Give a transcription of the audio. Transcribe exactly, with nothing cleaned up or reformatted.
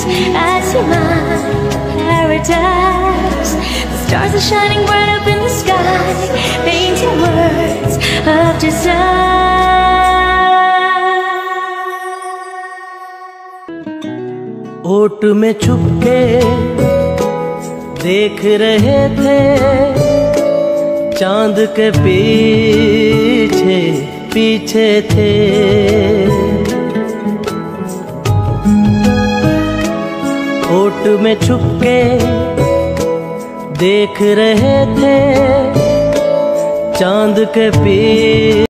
as you're my paradise. The stars are shining bright up in the sky, painting words of desire. ओट में छुपके देख रहे थे, चांद के पीछे पीछे थे। ओट में छुपके देख रहे थे, चांद के पीछे